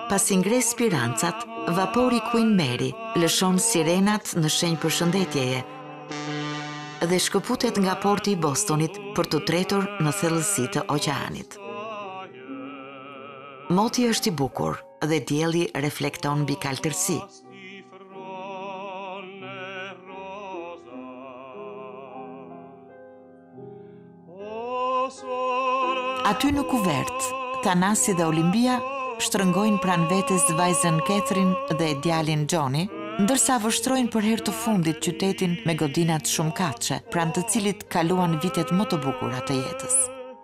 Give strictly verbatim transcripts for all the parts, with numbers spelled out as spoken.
Pas ingres Spirancat, vapori Queen Mary lëshon sirenat në shenjë përshëndetjeje dhe shkëputet nga porti i Bostonit për të tretur në thellësi të oqeanit. Moti është i bukur dhe dielli reflekton mbi kaltërsi. Aty në kuvert, Tanasi dhe Olimpia shtrëngojnë pranë vetes vajzën Catherine dhe djalin Johnny, ndërsa vështrojnë për herë të fundit qytetin me godinat shumëkatëshe, pranë të cilit kaluan vitet më të bukura të jetës.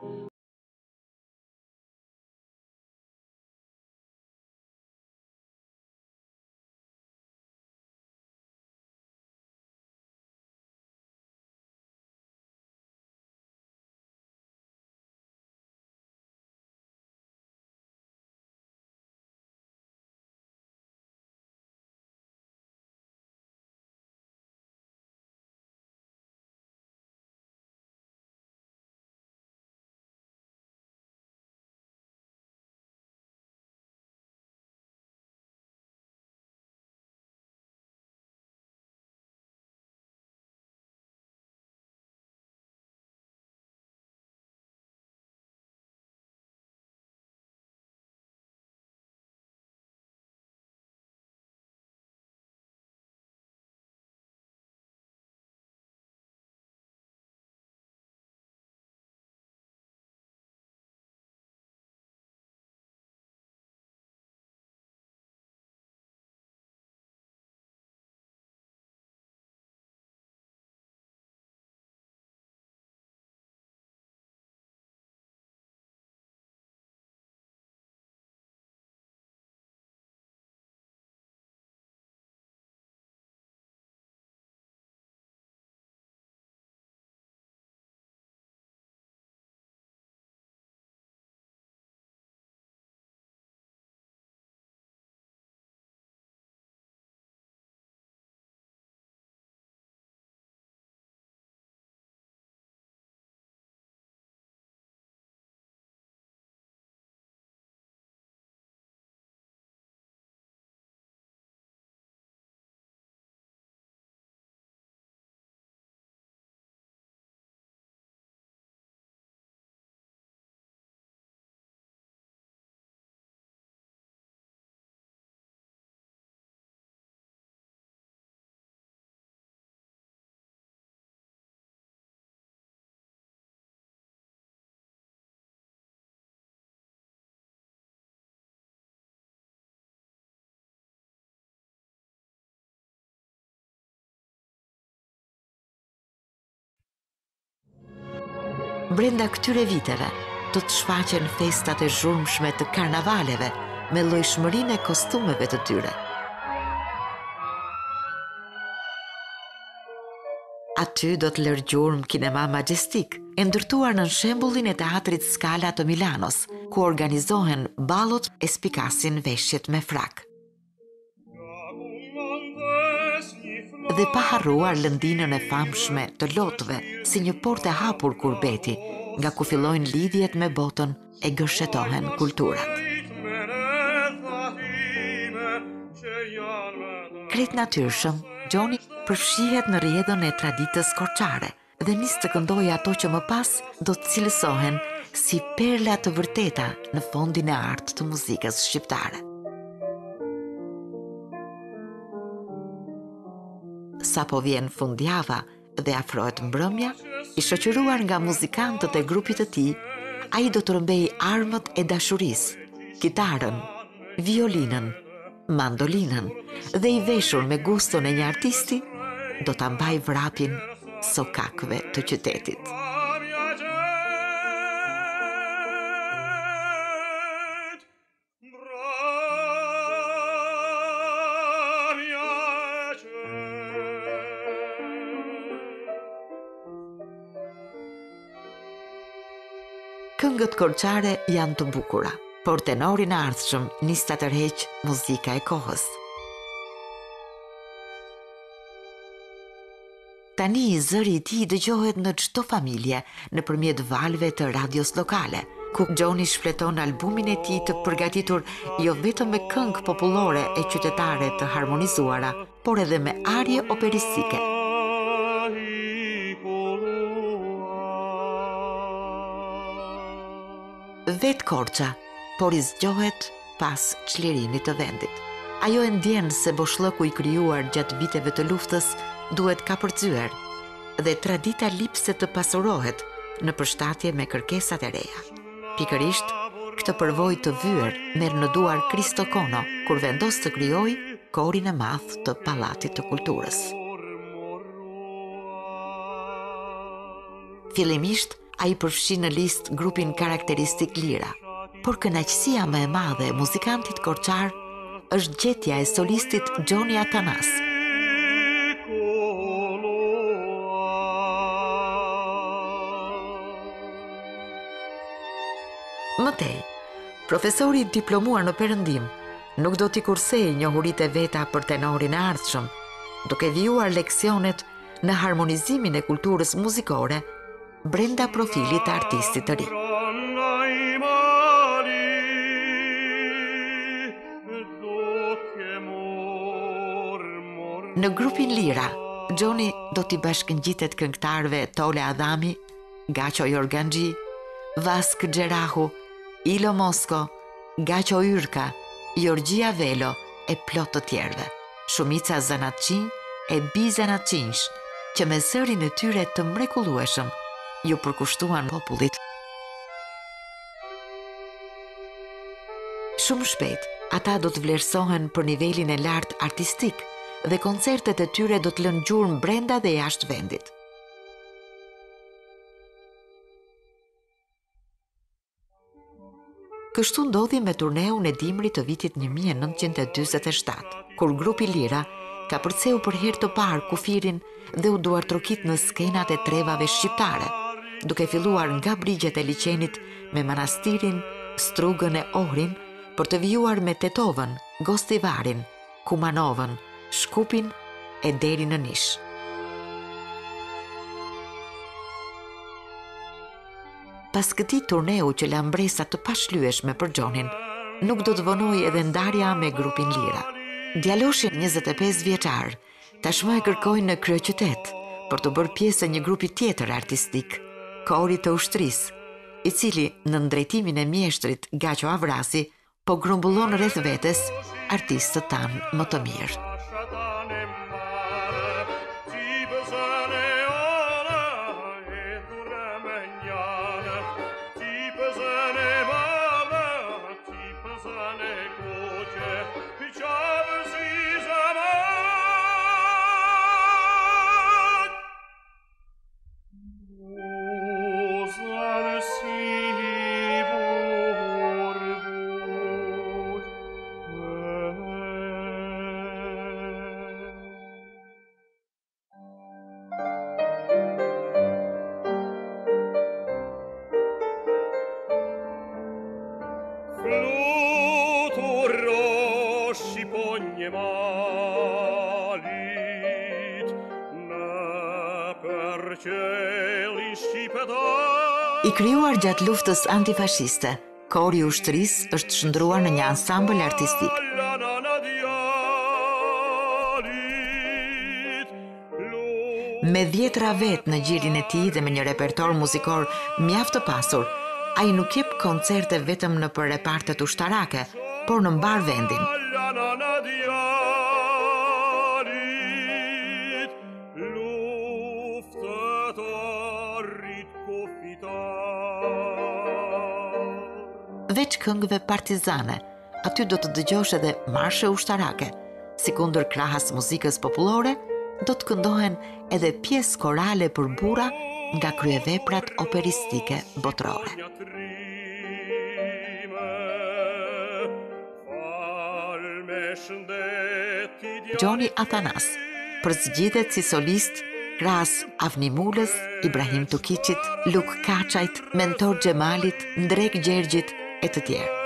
Brenda këtyre viteve, do të shfaqen festat e zhurmshme të karnavaleve me llojshmërinë e kostumeve të tyre. Aty do të lërë gjurmë kinema majestik, e ndërtuar në shembullin e teatrit Scala të Milanos, ku organizohen ballot e spikasin veshjet me frak. Dhe pa harruar lëndinën e famshme të lotëve, si një portë e hapur kurbeti, nga ku fillojnë lidhjet me botën e gërshetohen kulturat. Krejt natyrshëm, Johnny përfshihet në rrjedhën e traditës korçare dhe nis të këndojë ato që më pas do të cilësohen si perla të vërteta në fondin e artë të muzikës shqiptare. Sa po vjen fundjava dhe afrohet mbrëmja, i shoqëruar nga muzikantët e grupit të tij, ai do të rëmbej armët e dashurisë, kitarën, violinën, mandolinën dhe i veshur me guston e një artisti, do ta mbaj vrapin sokakëve të qytetit. Këngët korçare janë të bukura, por tenorin e ardhshëm nis ta tërheq muzika e kohës. Tani zëri i tij dëgjohet në çdo familje nëpërmjet valve të radios lokale ku Gjoni shfleton albumin e tij të përgatitur jo vetëm me këngë popullore e qytetare të harmonizuara, por edhe me arje operistike. Vet Korça, por i zgjohet pas çlirimit të vendit. Ajo e ndjen se boshllëku i krijuar gjatë viteve të luftës duhet kapërcyer dhe tradita lipse të pasurohet në përshtatje me kërkesat e reja. Pikërisht, këtë përvojë të vyer merr në duar Kristo Kono kur vendos të krijojë korin e madh të Pallatit të Kulturës. Fillimisht, ai përfshin në listë grupin karakteristik Lira, por kënaqësia më e madhe e muzikantit korçar është gjetja e solistit Gjoni Atanas. Mëtej, profesori diplomuar në perëndim nuk do t'i kursej njohuritë e veta për tenorin e ardhshëm, duke vijuar leksionet në harmonizimin e kulturës muzikore brenda profilit të artistit të ri. Në grupin Lira, Gjoni do t'i bashkëngjitet këngëtarëve Tole Adhami, Gaço Jorganxhi, Vask Xherahu, Ilo Mosko, Gaço Yrka, Jorgjia Velo e plot të tjerëve. Shumica zanatçinj e bizanatçinjsh që me zërin e tyre të mrekullueshëm ju përkushtuan popullit. Shumë shpejt, ata do të vlerësohen për nivelin e lartë artistik dhe koncertet e tyre do të lënë gjurmë brenda dhe jashtë vendit. Kështu ndodhi me turneun e dimrit të vitit një mijë e nëntëqind e dyzet e shtatë, kur grupi Lira ka përceu për herë të parë kufirin dhe u duartrokit në skenat e trevave shqiptare, duke filluar nga brigjet e liqenit me manastirin, Strugën e Ohrin, për të vijuar me Tetovën, Gostivarin, Kumanovën, Shkupin e deri në Nish. Pas këtij turneu që la mbresa të pashlyeshme për Gjonin, nuk do të vonoi edhe ndarja me grupin Lira. Djaloshi njëzet e pesë vjeçar tashmë e kërkojnë në kryeqytet për të bërë pjesë e një grupi tjetër artistik, Kori të Ushtrisë, i cili në ndrejtimin e mjeshtrit Gaço Avrasi po grumbullon rreth vetes artistët tanë më të mirë. I krijuar gjatë luftës antifashiste, Kori i Ushtrisë është shndruar në një ansambël artistik. Me dhjetra vet në gjirin e tij dhe me një repertor muzikor mjaft të pasur, ai nuk jep koncerte vetëm në për repartet ushtarake, por në mbar vendin. Veç këngëve partizane, aty do të dëgjosh edhe marshe ushtarake, si kundër krahas muzikës popullore, do të këndohen edhe pjesë korale për burra nga kryeveprat operistike botërore. Gjoni Atanas përzgjidhet si solist krahas Avni Mulës, Ibrahim Tukiçit, Luk Kaçajt, Mentor Xhemalit, Ndrek Gjergjit e të tjerë.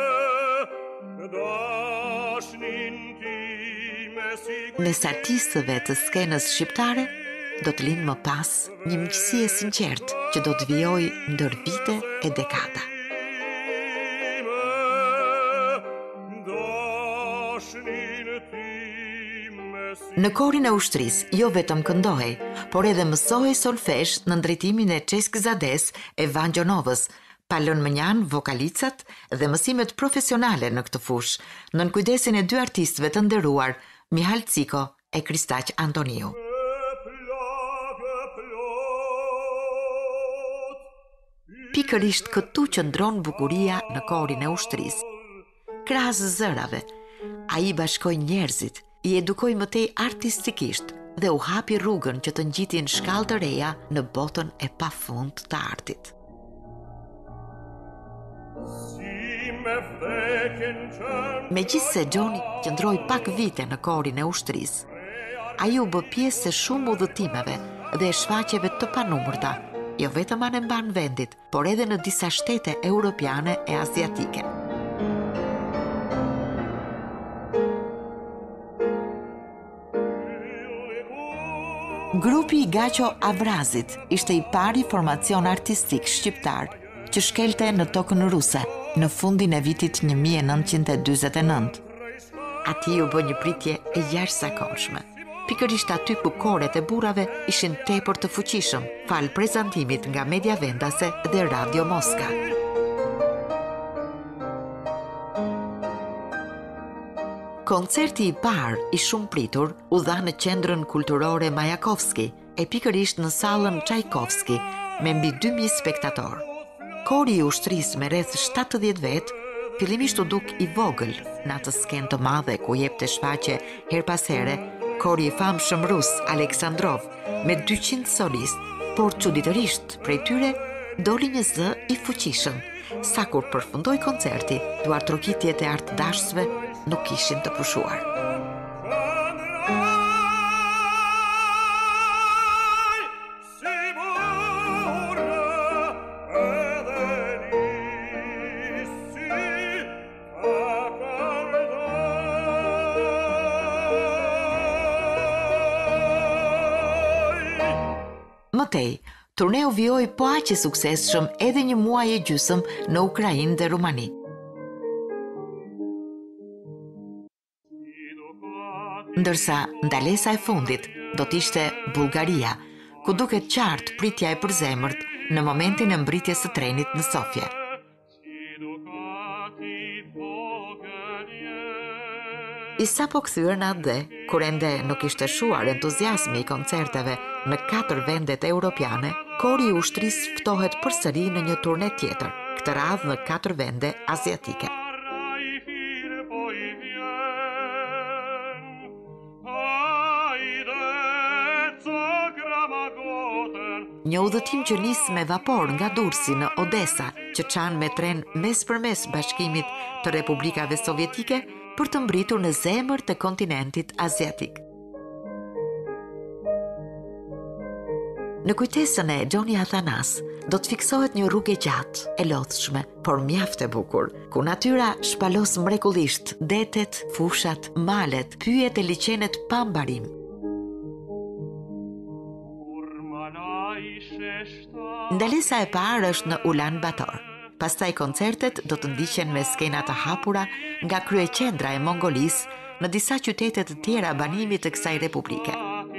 Mes artistëve të skenës shqiptare do të lind më pas një miqësi e sinqertë që do të vijojë ndër vite e dekada. Në korin e ushtrisë, jo vetëm këndohej, por edhe mësohej solfesh në ndrejtimin e Çeskizades e Vanjonovës, palën mënjan vokalicat dhe mësimet profesionale në këtë fushë, nën kujdesin e dy artistëve të nderuar, Mihal Ciko e Kristaq Antoniu. Pikërisht këtu qëndron bukuria në korin e ushtrisë. Krahas zërave, ai bashkoi njerëzit, i edukoi mëtej artistikisht dhe u hapi rrugën që të ngjitin shkallë të reja në botën e pafund të artit. Megjithse Gjoni qëndroi pak vite në korin e ushtrisë, ai u bë pjesë e shumë udhëtimeve dhe e shfaqjeve të panumërta, jo vetëm anë mban vendit, por edhe në disa shtete europiane e aziatike. Grupi i Gaço Avrazit ishte i pari formacion artistik shqiptar që shkelte në tokën ruse në fundin e vitit një mijë e nëntëqind e dyzet e nëntë. Ati u bë një pritje e jashtëzakonshme. Pikërisht aty ku koret e burrave ishin tepër të fuqishëm, fal prezantimit nga media vendase dhe Radio Moska. Koncerti i parë i shumë pritur u dha në qendrën kulturore Majakovski e pikërisht në sallën Çajkovski me mbi dy mijë spektatorë. Kori i ushtrisë me rreth shtatëdhjetë vetë fillimisht u duk i vogël në atë skenë të madhe ku jepte shfaqje her pas here kori i famshëm rus Aleksandrov me dyqind solistë, por çuditërisht prej tyre doli një zë i fuqishëm. Sa kur përfundoi koncerti, duartrokitjet e artdashësve nuk ishin të pushuar. Mëtej, turneu vjoi po aq i suksesshëm edhe një muaj e gjysëm në Ukrainë dhe Rumani. Ndërsa ndalesa e fundit do t'ishte Bullgaria, ku duket qartë pritja e përzemërt në momentin e mbritjes së trenit në Sofje. I sapo kthyer në atë dhe, kur ende nuk ishte shuar entuziazmi i koncerteve në katër vendet europiane, kori i ushtrisë ftohet përsëri në një turne tjetër, këtë radhë në katër vende aziatike. Një udhëtim që nis me vapor nga Durrësi në Odesa, që çan me tren mes përmes Bashkimit të Republikave Sovjetike për të mbritur në zemër të kontinentit aziatik. Në kujtesën e Gjoni Athanas do të fiksohet një rrugë e gjatë, e lodhshme, por mjaft e bukur, ku natyra shpalos mrekullisht detet, fushat, malet, pyjet e liçenet pa mbarim. Ndalesa e parë është në Ulan Bator. Pastaj koncertet do të ndiqen me skena të hapura nga kryeqendra e Mongolisë në disa qytete të tjera banimit të kësaj republike.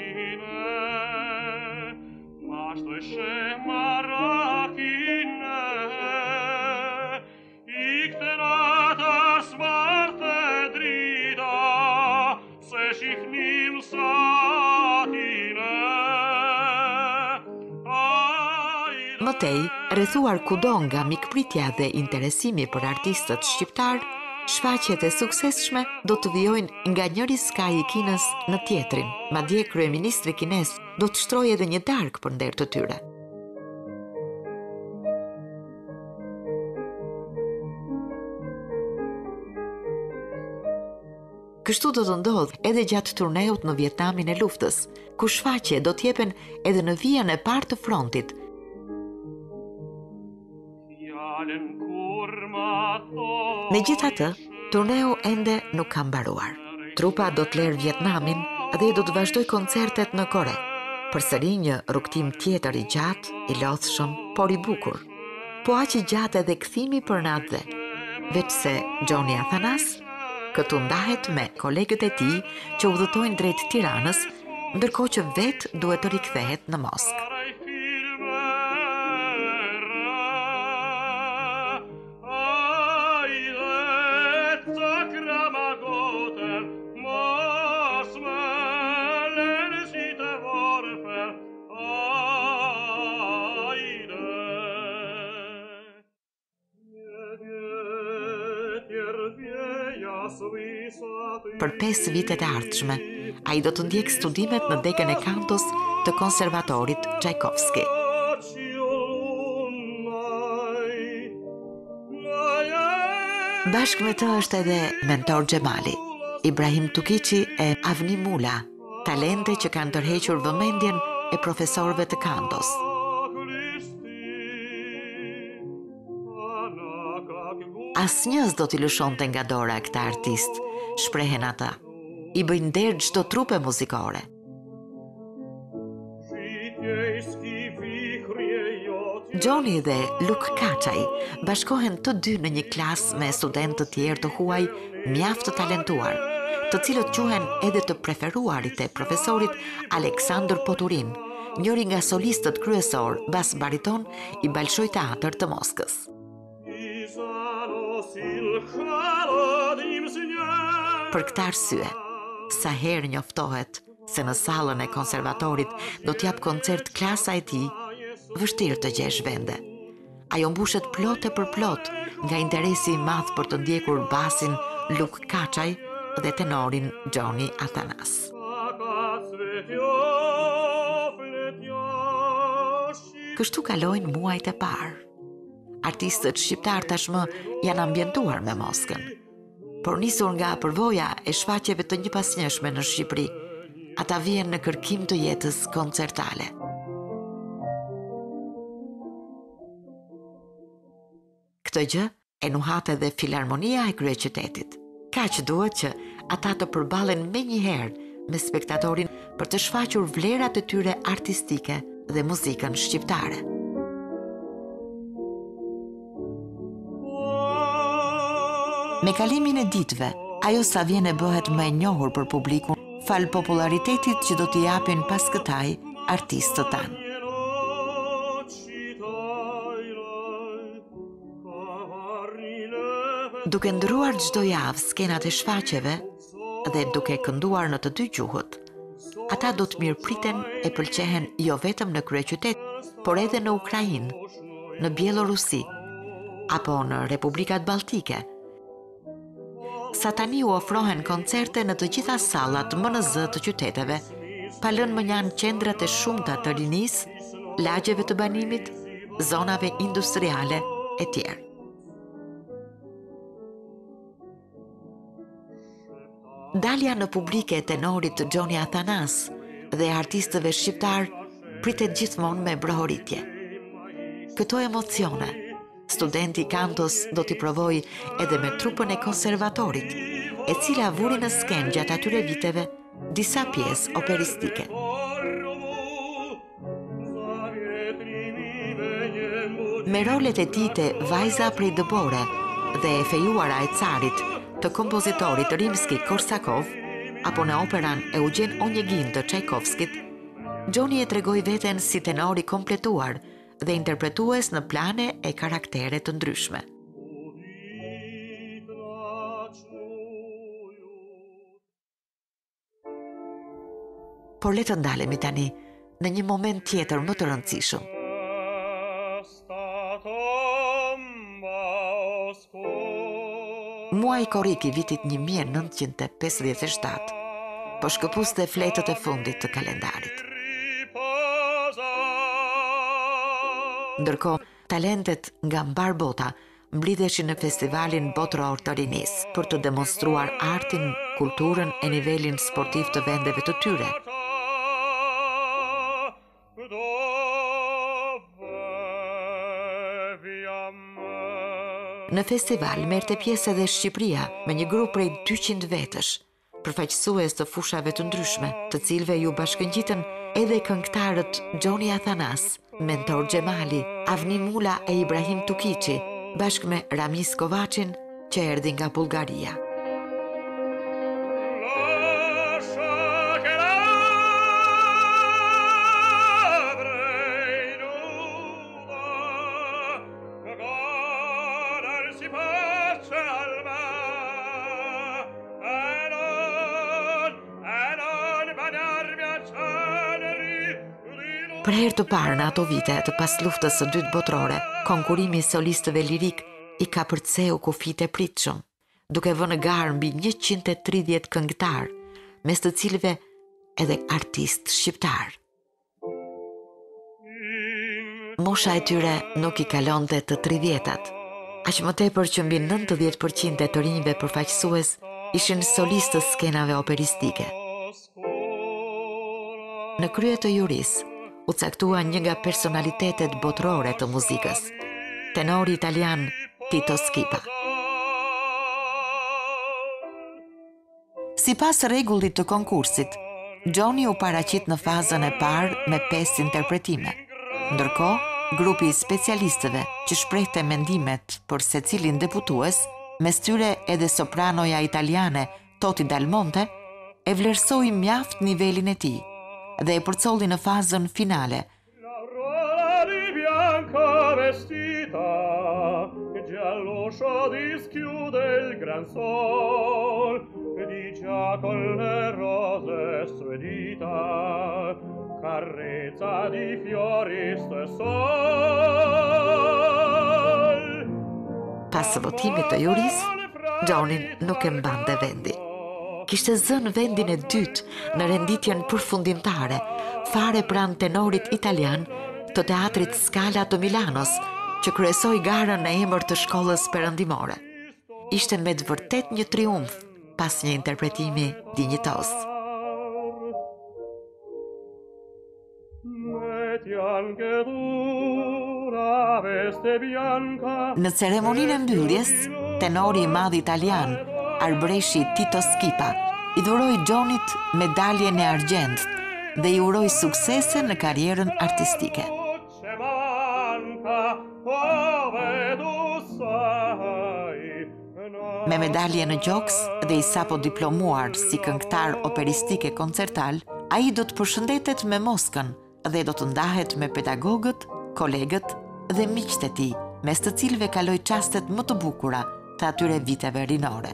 Mëtej, rrethuar kudo nga mikpritja dhe interesimi për artistët shqiptar, shfaqjet e suksesshme do të vijojnë nga njëri skaj i Kinës në tjetrin, madje kryeministri kines do të shtrojë edhe një darkë për nder të tyre. Kështu do të ndodhë edhe gjatë turneut në Vietnamin e luftës, ku shfaqje do t'jepen edhe në vijën e parë të frontit. Megjithatë, turneu ende nuk ka mbaruar. Trupa do të lërë Vietnamin dhe do të vazhdoj koncertet në Kore. Përsëri një rrugtim tjetër i gjatë, i lodhshëm, por i bukur. Po aq i gjatë edhe kthimi për natë dhe, veçse Gjoni Athanas Këtu ndahet me kolegët e tij që udhëtojnë drejt Tiranës, ndërkohë që vetë duhet të rikthehet në Moskë. Për pesë vitet e ardhshme, ai do të ndjek studimet në degën e kantos të konservatorit Tchaikovsky. Bashkë me të është edhe mentor Xhemali, Ibrahim Tukiçi e Avni Mula, talente që kanë tërhequr vëmendjen e profesorëve të kantos. Asnjës do t'i lëshonte nga dora këta artist, shprehen ata. I bëjnë der çdo trupe muzikore. Gjoni dhe Luk Kaçaj bashkohen të dy në një klasë me studentë të tjerë të huaj mjaft të talentuar, të cilët quhen edhe të preferuarit e profesorit Aleksandr Poturin, njëri nga solistët kryesor bas bariton i Balshoj Teatr të Moskës. Për këtë arsye, sa herë njoftohet se në sallën e konservatorit do t'jap koncert klasa e tij, vështirë të gjesh vende. Ajo mbushet plot e për plot nga interesi i madh për të ndjekur basin Luk Kaçaj dhe tenorin Gjoni Athanas. Kështu kalojnë muajt e parë. Artistët shqiptar tashmë janë ambientuar me Moskën. Por nisur nga përvoja e shfaqjeve të njëpasnjëshme në Shqipëri, ata vjen në kërkim të jetës koncertale. Këtë gjë e nuhat edhe Filharmonia e kryeqytetit. Kaq duhet që ata të përballen menjëherë me spektatorin për të shfaqur vlerat e tyre artistike dhe muzikën shqiptare. Me kalimin e ditëve, ajo sa vjen e bëhet më e njohur për publikun fal popularitetit që do t'i japin pas këtaj artistët tanë. Duke ndëruar çdo javë skenat e shfaqjeve dhe duke kënduar në të dy gjuhët, ata do të mirëpriten e pëlqehen jo vetëm në kryeqytet, por edhe në Ukrainë, në Bielorusi apo në Republikat Balltike. Sa tani u ofrohen koncerte në të gjitha sallat M N Z të qyteteve, pa lënë mënjan qendrat e shumta të rinisë, lagjeve të banimit, zonave industriale e tjerë. Dalja në publike e tenorit Gjoni Athanas dhe artistëve shqiptar pritet gjithmonë me brohoritje. Këto emocione, studenti kantos do t'i provoj edhe me trupën e konservatorit, e cila vuri në sken gjatë atyre viteve disa pjesë operistike. Me rolet e tij të Vajza prej dëbore dhe e fejuara e carit të kompozitorit Rimski-Korsakov, apo në operan Eugen Onegin të Tchaikovskit, Gjoni e tregoi veten si tenor i kompletuar dhe interpretues në plane e karaktere të ndryshme. Por le të ndalemi tani në një moment tjetër më të rëndësishëm. Muaj korrik i vitit një mijë e nëntëqind e pesëdhjetë e shtatë po shkëpuste fletët e fundit të kalendarit. Ndërkohë, talentet nga mbar bota mblidheshin në festivalin botror të rinisë për të demonstruar artin, kulturën e nivelin sportiv të vendeve të tyre. Në festival merrte pjesë edhe Shqipëria me një grup prej dyqind vetësh, përfaqësues të fushave të ndryshme, të cilëve ju bashkëngjitën edhe këngëtarët Gjoni Athanas, Mentor Xhemali, Avni Mula e Ibrahim Tukiçi, bashkë me Ramiz Kovaçin, që erdhi nga Bullgaria. Për herë të parë në ato vite të pas luftës së dytë botërore, konkurimi i solistëve lirik i ka përceu kufijtë e pritshëm, duke vënë garë mbi njëqind e tridhjetë këngëtar, mes të cilëve edhe artist shqiptar. Mosha e tyre nuk i kalonte të tridhjetat, aq më tepër që mbi nëntëdhjetë përqind e të rinjve përfaqësues ishin solistë të skenave operistike. Në krye të jurisë u caktua një nga personalitetet botërore të muzikës, tenori italian Tito Schipa. Sipas rregullit të konkursit, Gjoni u paraqit në fazën e parë me pesë interpretime. Ndërkohë, grupi i specialistëve që shprehte mendimet për secilin deputues, mes tyre edhe sopranoja italiane Toti Dal Monte, e vlerësoi mjaft nivelin e tij dhe e përcolli në fazën finale. Carezza di fiori sto sol. Pas votimit të jurisë, Gjonin nuk e mbante vendi. Kishte zënë vendin e dytë në renditjen përfundimtare, fare pranë tenorit italian të teatrit Scala të Milanos, që kryesoi garën në emër të shkollës perëndimore. Ishte me të vërtet një triumf pas një interpretimi dinjitos. Në ceremoninë e mbylljes, tenori i madh italian, arbreshi Tito Schipa, i dhuroi Gjonit medaljen e argjend dhe i uroi suksese në karrierën artistike. Me medalje në gjoks dhe i sapo diplomuar si këngëtar operistike koncertal, ai do të përshëndetet me Moskën dhe do të ndahet me pedagogët, kolegët dhe miqtë e tij, mes të cilëve kaloi çastet më të bukura të atyre viteve rinore.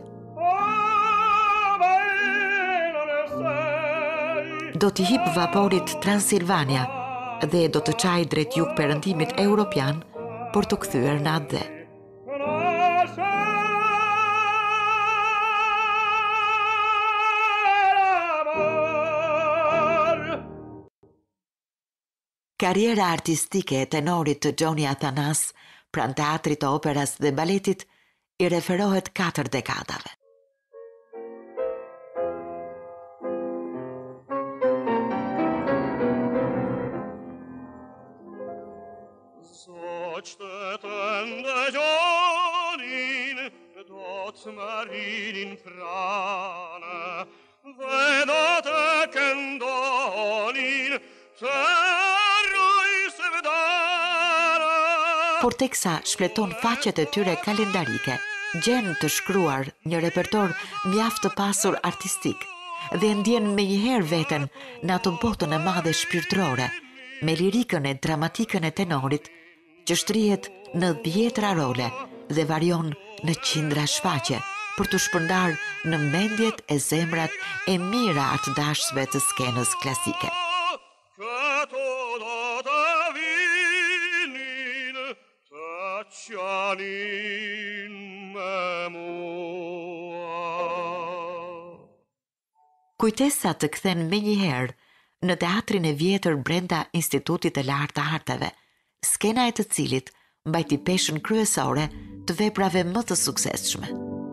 Do t'i hip vaporit Transilvania dhe do të çajë drejt jug perëndimit europian për të kthyer në atë dhe. Karriera artistike e tenorit të Gjoni Athanas, pranë teatrit të operas dhe baletit, i referohet katër dekadave. Por teksa shpleton faqet e tyre kalendarike, gjen të shkruar një repertor mjaft të pasur artistik dhe ndjen menjëherë veten në ato botën e madhe shpirtërore, me lirikën e dramatikën e tenorit, që shtrihet në dhjetra role dhe varion në qindra shfaqe për të shpërndar në mendjet e zemrat e mira atë dashësve të skenës klasike. Kujtesa të kthen menjëherë në teatrin e vjetër brenda Institutit të Lartë të Arteve, skena e të cilit mbajti peshën kryesore të veprave më të suksesshme.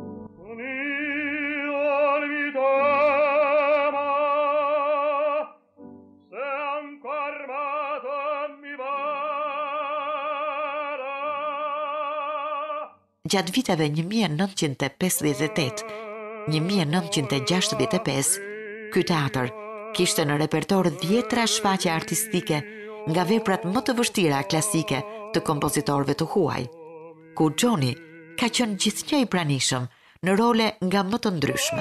Gjatë viteve një mijë e nëntëqind e pesëdhjetë e tetë - një mijë e nëntëqind e gjashtëdhjetë e pesë, ky teatr kishte në repertor dhjetra shfaqje artistike nga veprat më të vështira klasike të kompozitorëve të huaj, ku Gjoni ka qenë gjithnjë i pranishëm në role nga më të ndryshme.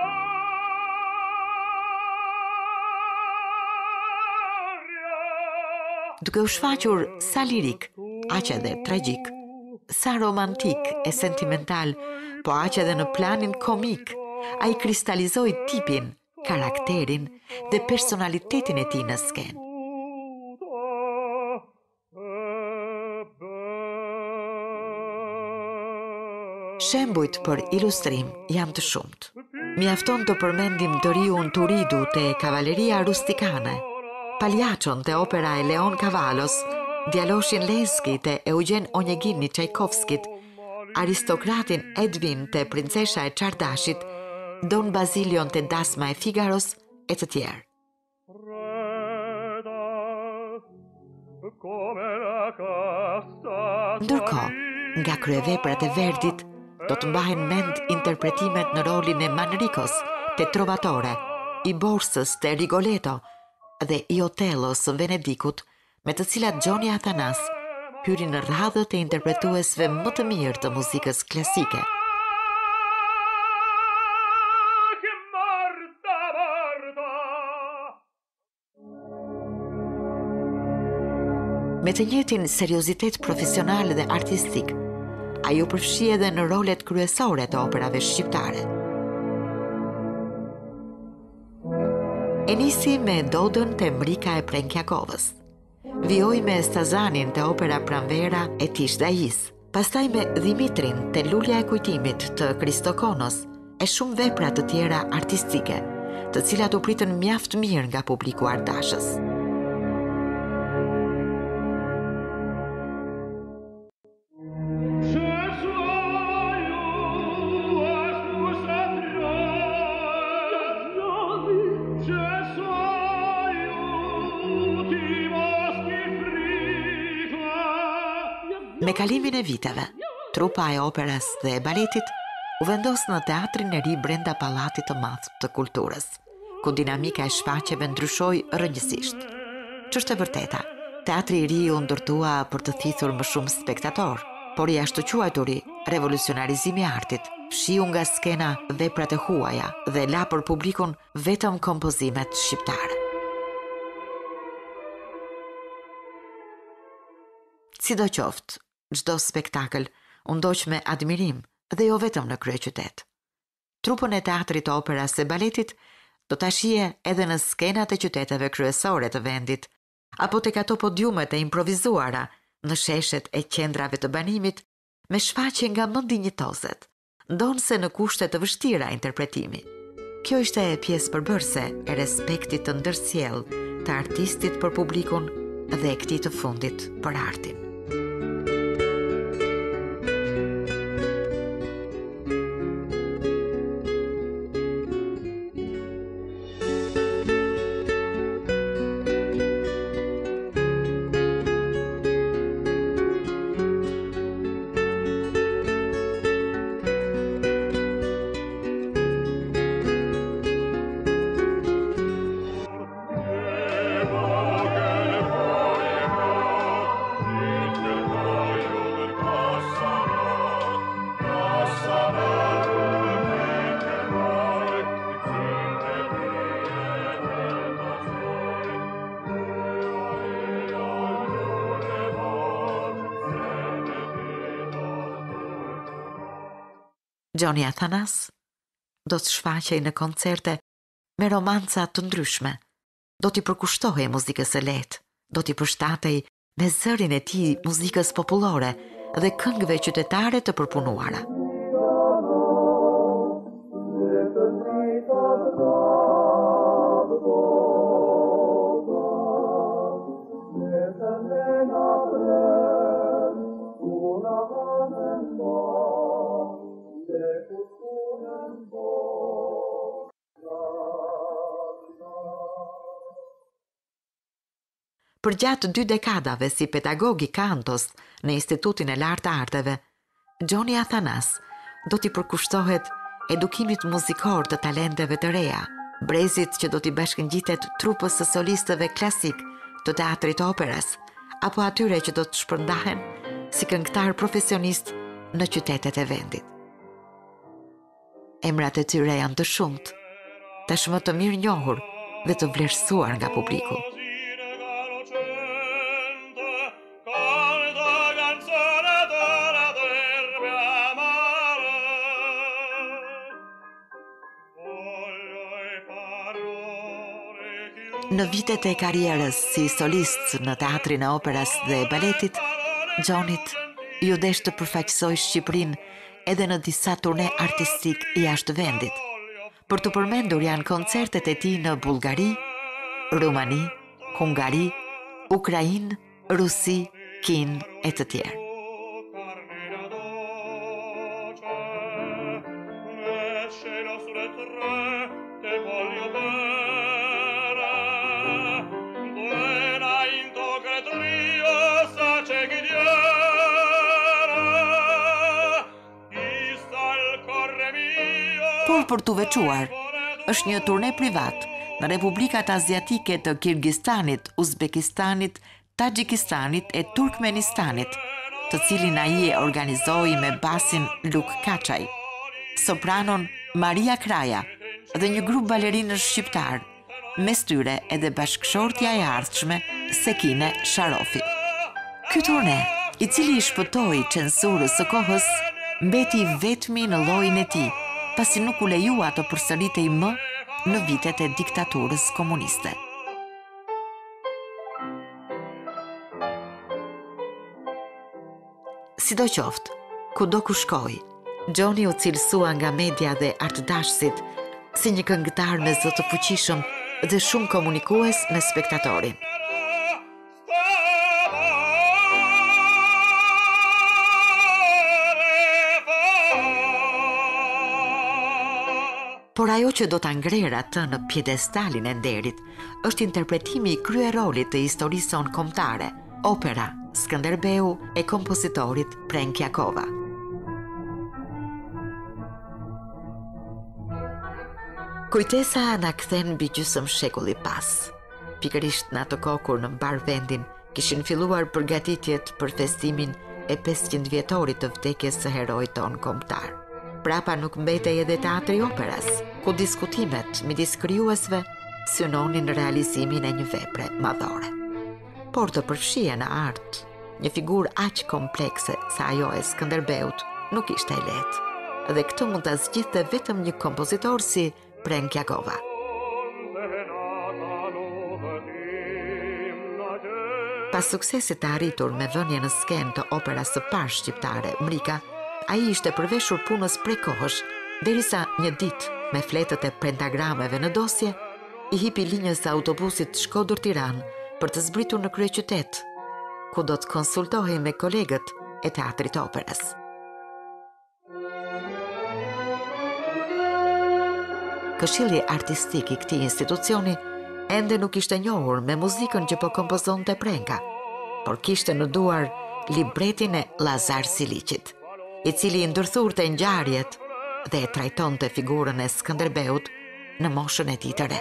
Duke u shfaqur sa lirik, aq edhe tragjik, sa romantik e sentimental, po aq edhe në planin komik, ai kristalizoi tipin, karakterin dhe personalitetin e tij në skenë. Shembujt për ilustrim janë të shumt. Mjafton të përmendim Doriun Turidu te Cavalleria Rusticane, Pagliaccion te opera e Leon Cavallos, Djaloshin Lenski te Eugen Onegini Tchaikovskit, aristokratin Edvin te Princesha e Çardashit, Don Basilion te Dasma e Figaros e të tjerë. Ndërkohë, nga kryeveprat e Verdit, do të mbahen mend interpretimet në rolin e Manricos te Trovatore, i Borsës te Rigoletto dhe i Otellos së Venedikut, me të cilat Gjoni Athanas hyri në radhët e interpretuesve më të mirë të muzikës klasike. Me të njëjtin seriozitet profesional dhe artistik, ai u përfshi edhe në rolet kryesore të operave shqiptare. E nisi me Dodën te Mrika e Prenkjakovës. Vijoi me Stazanin te opera Pranvera e Tish Dajis, pastaj me Dimitrin te Lulja e Kujtimit të Kristokonos e shumë vepra të tjera artistike, të cilat u pritën mjaft mirë nga publiku ardashës. Me kalimin e viteve, trupa e operas dhe e baletit u vendos në teatrin e ri brenda Pallatit të Madh të Kulturës, ku dinamika e shfaqjeve ndryshoi rrënjësisht. Ç'është e vërteta, teatri i ri u ndërtua për të thithur më shumë spektator, por i ashtu quajturi revolucionarizimi i artit fshiu nga skena veprat e huaja dhe la për publikun vetëm kompozimet shqiptare. Sidoqoftë, çdo spektakël u ndoq me admirim dhe jo vetëm në kryeqytet. Trupën e teatrit të operas e baletit do ta shije edhe në skenat e qyteteve kryesore të vendit, apo tek ato podiumet e improvizuara në sheshet e qendrave të banimit, me shfaqje nga më dinjitozet, ndonse në kushte të vështira interpretimi. Kjo ishte pjesë përbërëse e respektit të ndërsjell të artistit për publikun dhe e këtij të fundit për artin. Gjoni Athanas do të shfaqej në koncerte me romanca të ndryshme, do t'i përkushtohej muzikës së lehtë, do t'i përshtatej me zërin e tij muzikës popullore dhe këngëve qytetare të përpunuara. Për gjatë dy dekadave si pedagog i kantos në Institutin e Lartë të Arteve, Gjoni Athanas do t'i përkushtohet edukimit muzikor të talenteve të reja, brezit që do t'i bashkëngjitet trupës së solistëve klasik të teatrit operas, apo atyre që do të shpërndahen si këngëtar profesionist në qytetet e vendit. Emrat e tyre janë të shumt, tashmë të mirë njohur dhe të vlerësuar nga publiku. Në vitet e karrierës si solist në teatrin e operas dhe baletit, Gjonit ju desh të përfaqësoj Shqipërinë edhe në disa turne artistik jashtë vendit. Për të përmendur janë koncertet e tij në Bullgari, Rumani, Hungari, Ukrainë, Rusi, Kinë e të tjerë. Por për të veçuar, është një turne privat në Republikat Aziatike të Kirgistanit, Uzbekistanit, Tajikistanit e Turkmenistanit, të cilin ai e organizoi me basin Luk Kaçaj, sopranon Maria Kraja dhe një grup balerinësh shqiptar, mes tyre edhe bashkëshortja e ardhshme Sekine Sharofi. Ky turne, i cili i shpëtoi censurës së kohës, mbeti vetmi në llojin e tij, pasi nuk u lejua të përsëritej më në vitet e diktaturës komuniste. Sidoqoftë, kudo ku shkoi, Gjoni u cilësua nga media dhe artdashësit si një këngëtar me zë të fuqishëm dhe shumë komunikues me spektatorin. Por ajo që do ta ngrer atë në pjedestalin e nderit është interpretimi i krye rolit të historisë son kombëtare, opera Skënderbeu e kompozitorit Prenkjakova. Kujtesa na kthen mbi gjysmë shekulli pas. Pikërisht në atë kohë kur në mbar vendin kishin filluar përgatitjet për festimin e pesëqind vjetorit të vdekjes së heroit ton kombëtar. Prapa nuk mbetej edhe teatri i operas, ku diskutimet midis krijuesve synonin realizimin e një vepre madhore. Por të përfshije në art, një figurë aq komplekse sa ajo e Skënderbeut nuk ishte e lehtë, dhe këtë mund ta zgjidhte vetëm një kompozitor si Prenkjakova. Pas suksesit të arritur me vënje në skenë të operas së parë shqiptare, Mrika, ai ishte përveshur punës prej kohësh, derisa një ditë me fletët e pentagrameve në dosje, i hipi linjës së autobusit Shkodër-Tiranë për të zbritur në kryeqytet, ku do të konsultohej me kolegët e teatrit operas. Këshilli artistik i këtij institucioni ende nuk ishte njohur me muzikën që po kompozonte Prenka, por kishte në duar libretin e Lazar Siliqit, i cili i ndërthurte ngjarjet dhe e trajtonte figurën e Skënderbeut në moshën e tij të re.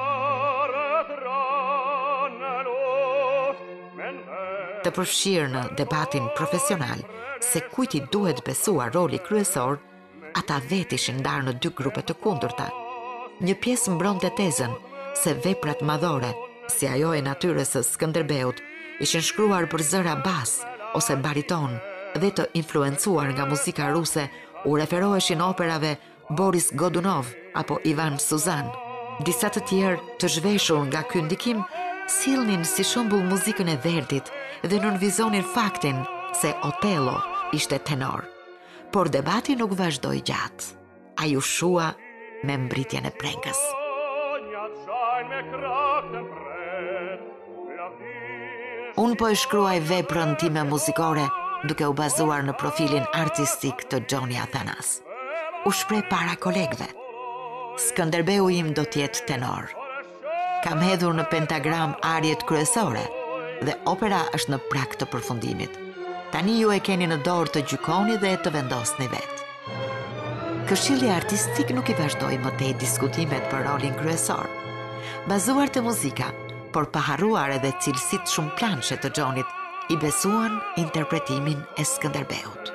Të përfshirë në debatin profesional se kujt i duhet besuar roli kryesor, ata vetë ishin ndarë në dy grupe të kundërta. Një pjesë mbronte tezën se veprat madhore, si ajo e natyrës së Skënderbeut, ishin shkruar për zëra bas ose bariton dhe të influencuar nga muzika ruse, u referoheshin operave Boris Godunov apo Ivan Suzan. Disa të tjerë të zhveshur nga ky ndikim sillnin si shembull muzikën e Verdit dhe nënvizonin faktin se Otello ishte tenor. Por debati nuk vazhdoi gjatë. Ai u shua me mbritjen e Prenkës. Unë po e shkruaj veprën time muzikore duke u bazuar në profilin artistik të Gjoni Athanas. U shpreh para kolegëve. Skënderbeu im do t'jetë tenor. Kam hedhur në pentagram arjet kryesore dhe opera është në prag të përfundimit. Tani ju e keni në dorë të gjykoni dhe të vendosni vetë. Këshilli artistik nuk i vazhdoi më tej diskutimet për rolin kryesor. Bazuar te muzika, por pa harruar edhe cilësitë shumë planshe të Gjonit, i besuan interpretimin e Skënderbeut.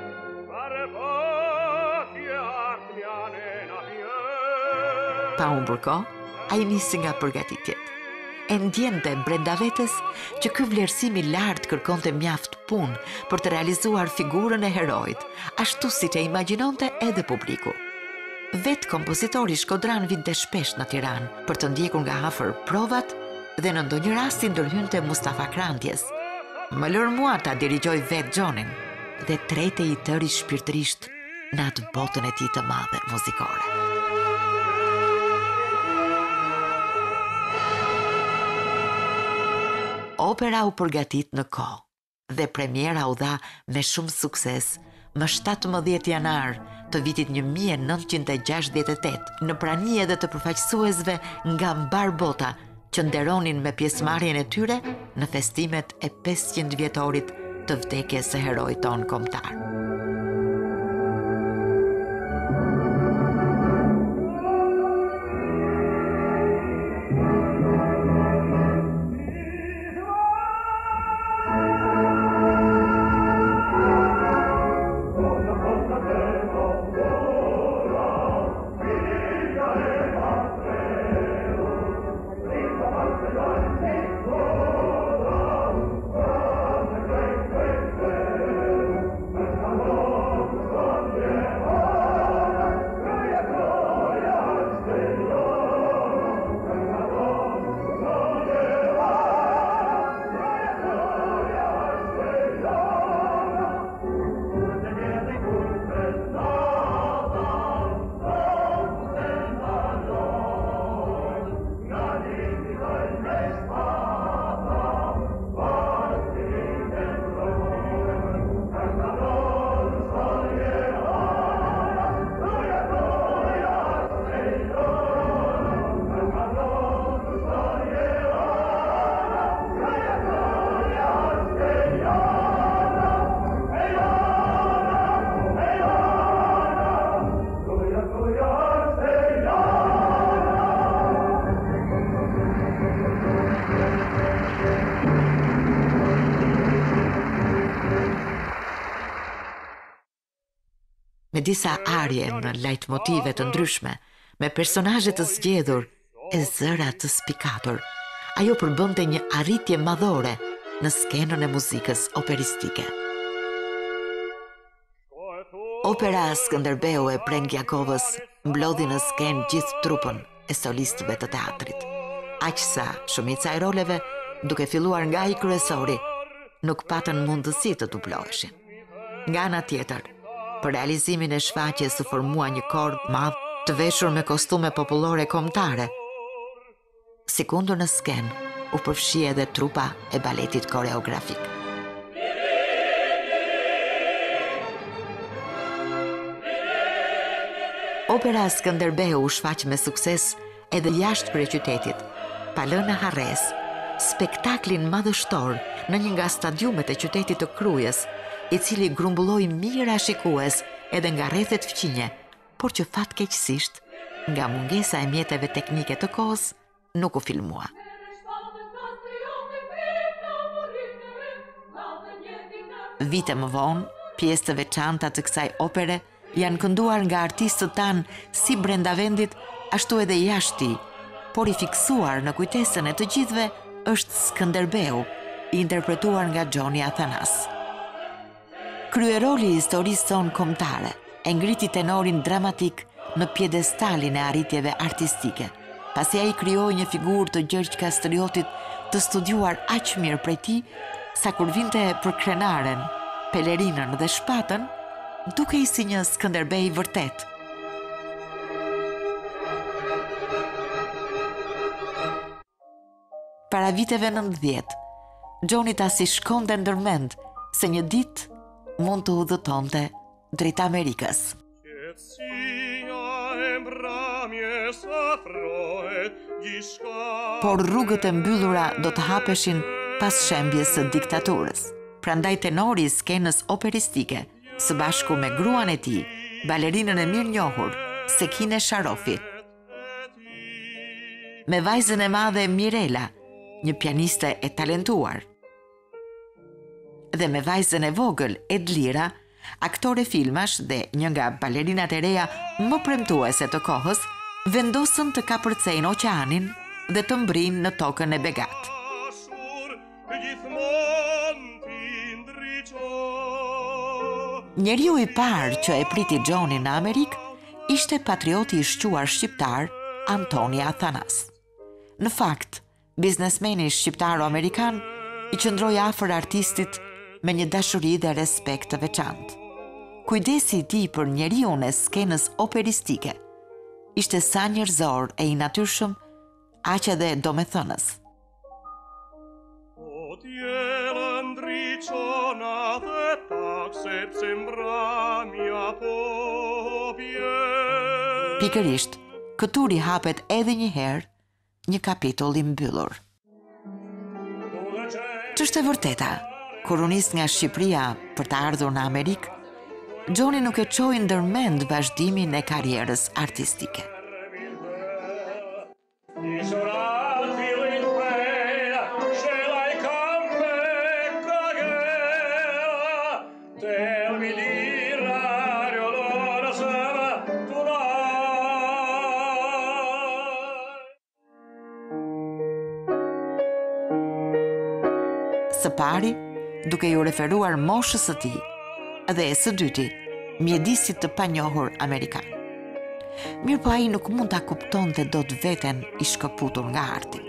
Pa humbur kohë, ai nisi nga përgatitjet. E ndjente brenda vetes që ky vlerësim i lartë kërkonte mjaft punë për të realizuar figurën e heroit, ashtu siç e imagjinonte edhe publiku. Vetë kompozitori shkodran vinte shpesh në Tiranë për të ndjekur nga afër provat dhe në ndonjë rast i ndërhynte Mustafa Krantjes. Më lër mua ta dirigjoj vetë Gjonin dhe trete i tëri shpirtërisht në atë botën e tij të madhe muzikore. Opera u përgatit në kohë dhe premiera u dha me shumë sukses më shtatëmbëdhjetë janar të vitit një mijë e nëntëqind e gjashtëdhjetë e tetë në prani edhe të përfaqësuesve nga mbar bota që nderonin me pjesëmarrjen e tyre në festimet e pesëqind vjetorit të vdekjes së heroit ton kombëtar. Me disa arje në lajtmotive të ndryshme, me personazhe të zgjedhur e zëra të spikatur, ajo përbënte një arritje madhore në skenën e muzikës operistike. Opera Skënderbeu e Prengjakovës mblodhi në skenë gjithë trupën e solistëve të teatrit. Aq sa shumica e roleve, duke filluar nga i kryesori, nuk patën mundësi të dubloheshin. Nga ana tjetër, për realizimin e shfaqjes së formua një kor madh të veshur me kostume popullore kombëtare. Si kundër në skenë, u përfshi edhe trupa e baletit koreografik. Opera Skënderbeu u shfaq me sukses edhe jashtë kryeqytetit, pa lënë harres spektaklin madhështor në një nga stadiumet e qytetit të Krujës, i cili grumbulloi mijëra shikues edhe nga rrethet fqinje, por që fatkeqësisht, nga mungesa e mjeteve teknike të kohës, nuk u filmua. Vite më vonë, pjesë të veçanta të kësaj opere janë kënduar nga artistët tanë si brenda vendit, ashtu edhe jashtë tij, por i fiksuar në kujtesën e të gjithëve është Skënderbeu, i interpretuar nga Gjoni Athanas. Kryeroli i historisë tonë kombëtare e ngriti tenorin dramatik në pjedestalin e arritjeve artistike, pasi ai krijoi një figurë të Gjergj Kastriotit të studiuar aq mirë prej tij, sa kur vinte për krenaren, pelerinën dhe shpatën, dukej si një Skënderbej vërtet. Para viteve nëntëdhjetë, Gjoni ta si shkonte ndërmend se një ditë mund të udhëtonte drejt Amerikës. Por rrugët e mbyllura do të hapeshin pas shembjes së diktaturës. Prandaj tenori i skenës operistike, së bashku me gruan e tij, balerinën e mirënjohur, Sekine Sharofi, me vajzën e madhe Mirela, një pianiste e talentuar, dhe me vajzën e vogël Edlira, aktore filmash dhe një nga balerinat e reja më premtuese të kohës, vendosën të kapërcejnë oqeanin dhe të mbrin në tokën e Begat. Njeriu i parë që e priti Gjonin në Amerikë ishte patrioti i shquar shqiptar Antoni Athanas. Në fakt, biznesmeni shqiptaro-amerikan i qëndroi afër artistit me një dashuri dhe respekt të veçantë. Kujdesi i tij për njeriu e skenës operistike ishte sa njerëzor e i natyrshëm, aq edhe domethënës. Pikërisht, këtu rihapet edhe një herë një kapitull i mbyllur. Ç'është e vërteta, kur u nis nga Shqipëria për të ardhur në Amerikë, Gjoni nuk e çoi ndërmend vazhdimin e karrierës artistike. Së pari, duke ju referuar moshës së tij, dhe e së dyti, mjedisit të panjohur amerikan. Mirë po ai nuk mund ta kuptonte dot veten i shkëputur nga arti.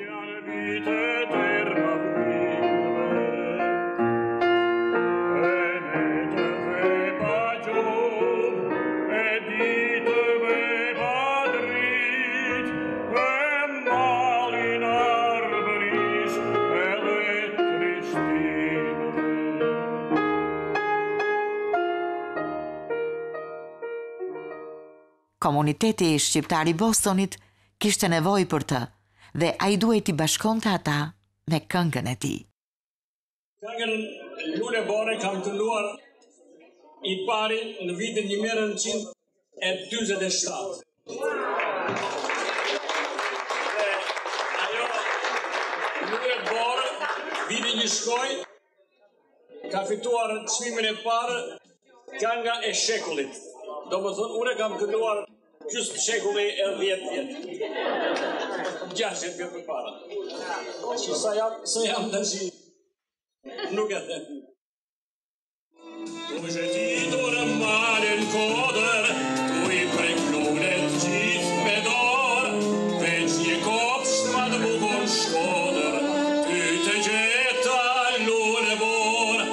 Komuniteti shqiptar i Bostonit kishte nevojë për të dhe ai duhej t'i bashkonte ata me këngën e tij. Këngën Lule Bore kam kënduar i pari në vitin një mijë e nëntëqind e dyzet e shtatë. Ajo Lule Bore, viti një shkoj, ka fituar çmimin e parë kënga e shekullit. Do më thonë, unë kam kënduar gjysmë shekulli e dhjetë vjetë. gjashtëdhjetë vjetë për para. Që sa jam, sa jam të shi, nuk e them. Tu zhetitur malin kodër, tu i prek lulet gjithë me dorë, veç një kopsht ma të bukon shkodër, ty të gjeta lule borë,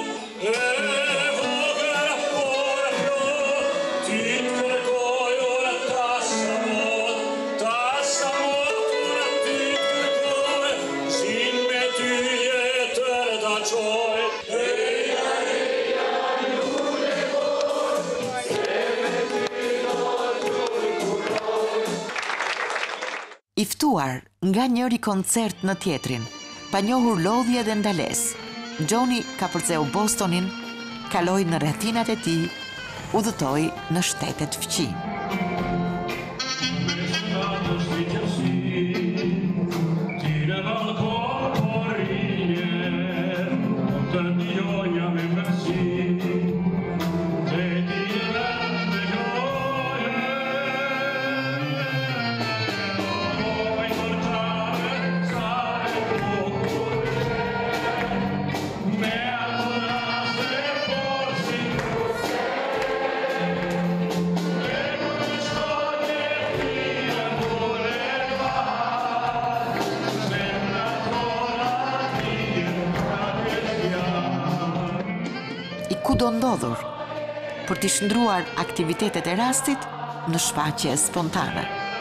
I ftuar nga njëri koncert në tjetrin, pa njohur lodhje dhe ndalesë, Gjoni ka përceu Bostonin, kaloi në rrethinat e tij, udhëtoi në shtetet fqin. Ku do ndodhur, për t'i shndruar aktivitetet e rastit në shfaqje spontane.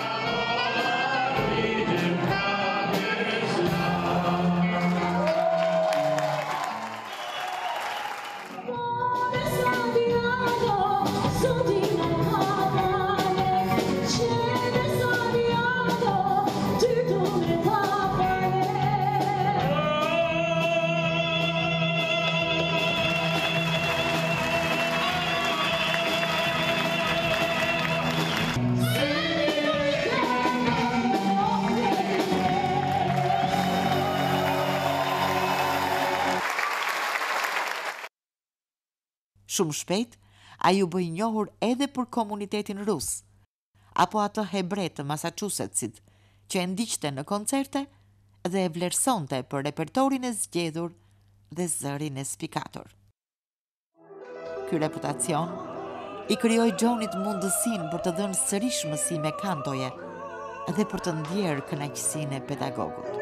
Shumë shpejt, ai u bë i njohur edhe për komunitetin rus, apo atë hebre të Massachusettsit, që e ndiqte në koncerte dhe e vlerësonte për repertorin e zgjedhur dhe zërin e spikator. Ky reputacion i krijoi Gjonit mundësinë për të dhënë sërish mësime kantoje dhe për të ndjerë kënaqësinë e pedagogut.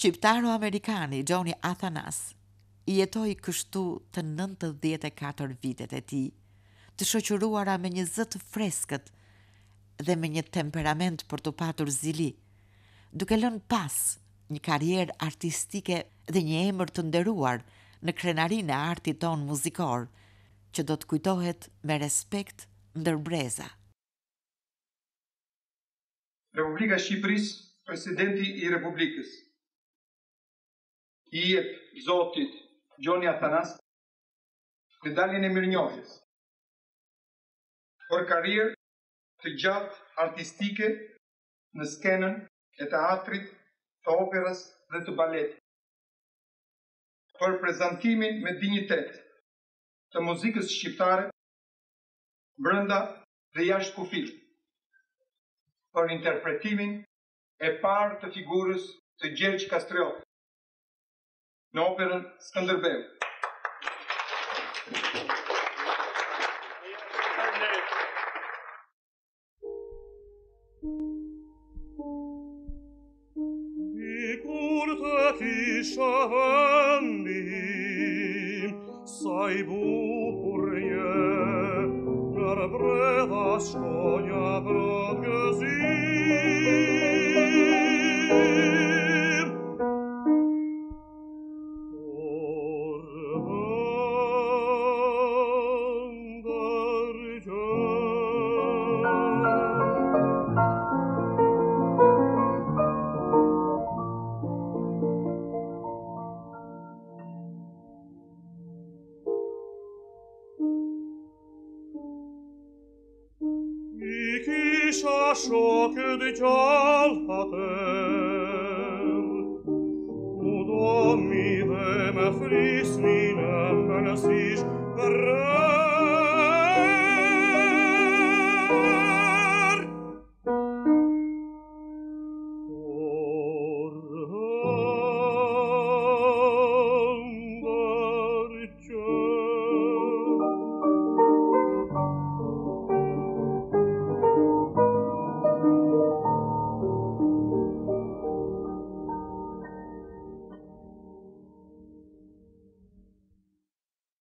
Shqiptaro-amerikani Gjoni Athanas i jetoi kështu të nëntëdhjetë e katër vitet e tij, të shoqëruara me një zë të freskët dhe me një temperament për të patur zili, duke lënë pas një karrierë artistike dhe një emër të nderuar në krenarinë e artit ton muzikor, që do të kujtohet me respekt ndër breza. Republika e Shqipërisë, presidenti i Republikës, i jep zotit Gjoni Athanas medaljen e mirënjohjes për karrierë të gjatë artistike në skenën e teatrit, të operës dhe të baletit, për prezantimin me dinjitet të muzikës shqiptare brenda dhe jashtë kufit, për interpretimin e parë të figurës të Gjergj Kastriot në operën Skënderbeu. I kur të kisha vendim, sa i bukur je, nër bredha shkonja brët gëzim. Por vëndër gjë, kisha shokë dhe gjallë atër, u do mi dhe me frisni në mënësish për